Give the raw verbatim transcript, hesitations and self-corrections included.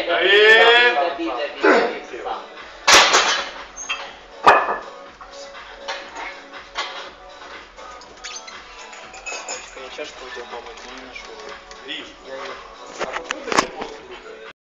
Давид! Давид, Давид, Давид, сам. Я чашку хотел помыть, но не нашел. Ріж. Я ее... А попробуйте просто